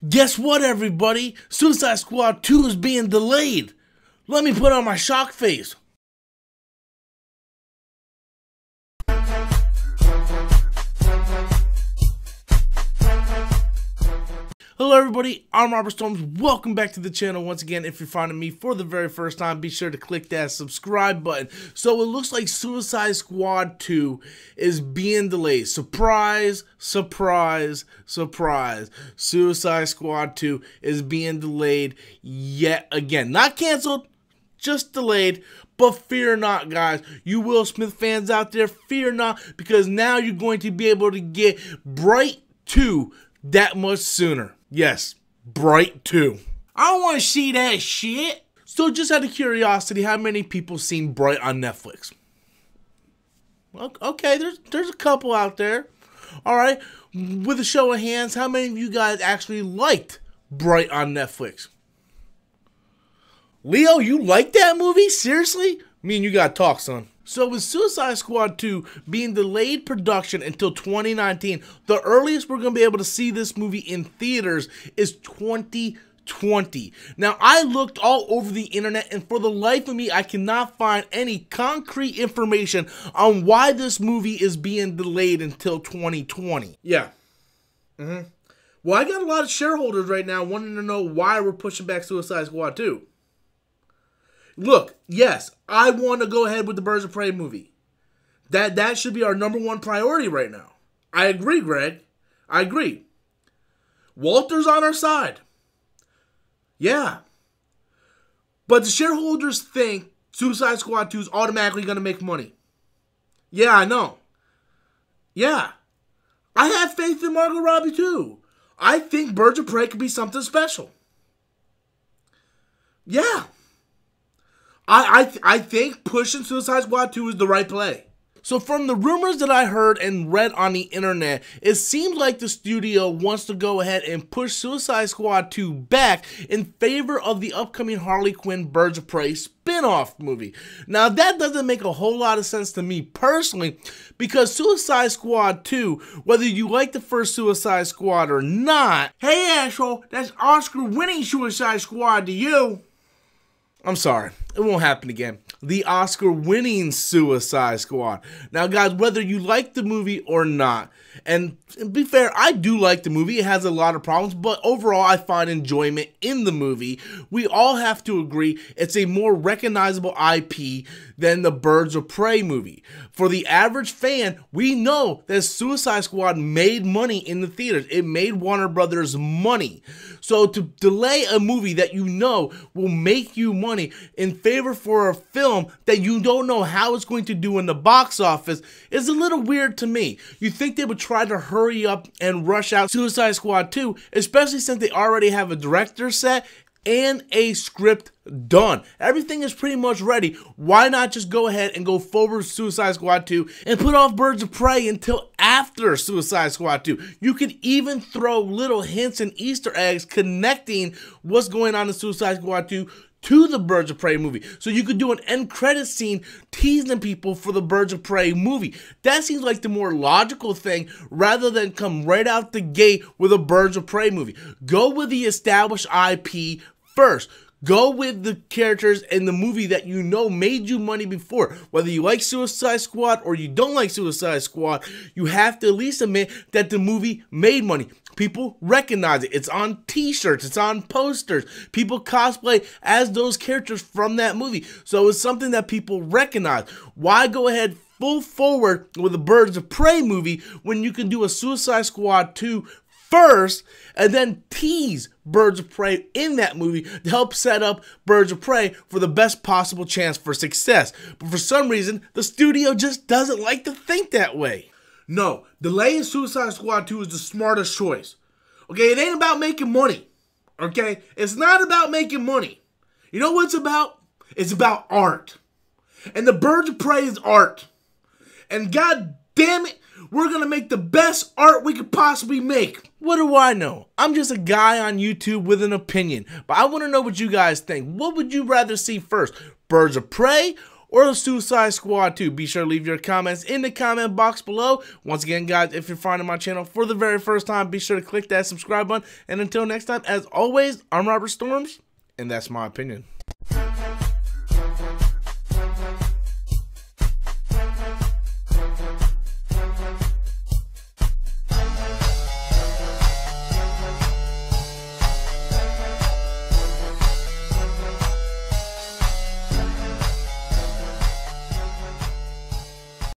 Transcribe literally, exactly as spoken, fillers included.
Guess what, everybody? Suicide Squad two is being delayed. Let me put on my shock face. Hello everybody, I'm Robert Storms. Welcome back to the channel once again. If you're finding me for the very first time, be sure to click that subscribe button. So it looks like Suicide Squad two is being delayed. Surprise, surprise, surprise. Suicide Squad two is being delayed yet again. Not canceled, just delayed. But fear not, guys. You Will Smith fans out there, fear not, because now you're going to be able to get Bright two that much sooner. Yes, Bright two. I don't want to see that shit. So just out of curiosity, how many people seen Bright on Netflix? Okay, there's there's a couple out there. All right, with a show of hands, how many of you guys actually liked Bright on Netflix? Leo, you like that movie? Seriously? Me and you gotta talk, son. So with Suicide Squad two being delayed production until twenty nineteen, the earliest we're going to be able to see this movie in theaters is twenty twenty. Now, I looked all over the internet, and for the life of me, I cannot find any concrete information on why this movie is being delayed until twenty twenty. Yeah. Mm-hmm. Well, I got a lot of shareholders right now wanting to know why we're pushing back Suicide Squad two. Look, yes, I want to go ahead with the Birds of Prey movie. That that should be our number one priority right now. I agree, Greg. I agree. Walter's on our side. Yeah. But the shareholders think Suicide Squad two is automatically going to make money. Yeah, I know. Yeah. I have faith in Margot Robbie too. I think Birds of Prey could be something special. Yeah. I I, th I think pushing Suicide Squad two is the right play. So from the rumors that I heard and read on the internet, it seems like the studio wants to go ahead and push Suicide Squad two back in favor of the upcoming Harley Quinn Birds of Prey spin-off movie. Now that doesn't make a whole lot of sense to me personally, because Suicide Squad two, whether you like the first Suicide Squad or not, hey asshole, that's Oscar-winning Suicide Squad to you. I'm sorry, it won't happen again. The Oscar-winning Suicide Squad. Now, guys, whether you like the movie or not, and to be fair, I do like the movie. It has a lot of problems, but overall, I find enjoyment in the movie. We all have to agree it's a more recognizable I P than the Birds of Prey movie. For the average fan, we know that Suicide Squad made money in the theaters. It made Warner Brothers money. So to delay a movie that you know will make you money in favor for a film that you don't know how it's going to do in the box office is a little weird to me. You think they would try to hurry up and rush out Suicide Squad two, especially since they already have a director set and a script done. Everything is pretty much ready. Why not just go ahead and go forward with Suicide Squad two and put off Birds of Prey until after Suicide Squad two? You could even throw little hints and Easter eggs connecting what's going on in Suicide Squad two to the Birds of Prey movie. So you could do an end credit scene teasing people for the Birds of Prey movie. That seems like the more logical thing rather than come right out the gate with a Birds of Prey movie. Go with the established I P first. Go with the characters in the movie that you know made you money before. Whether you like Suicide Squad or you don't like Suicide Squad, you have to at least admit that the movie made money. People recognize it. It's on t-shirts. It's on posters. People cosplay as those characters from that movie. So it's something that people recognize. Why go ahead full forward with a Birds of Prey movie when you can do a Suicide Squad two first and then tease Birds of Prey in that movie to help set up Birds of Prey for the best possible chance for success? But for some reason, the studio just doesn't like to think that way. No, delaying Suicide Squad two is the smartest choice. Okay, it ain't about making money. Okay, it's not about making money. You know what it's about? It's about art. And the Birds of Prey is art. And god damn it, we're gonna make the best art we could possibly make. What do I know? I'm just a guy on YouTube with an opinion. But I want to know what you guys think. What would you rather see first? Birds of Prey or the Suicide Squad two? Be sure to leave your comments in the comment box below. Once again, guys, if you're finding my channel for the very first time, be sure to click that subscribe button. And until next time, as always, I'm Robert Storms, and that's my opinion.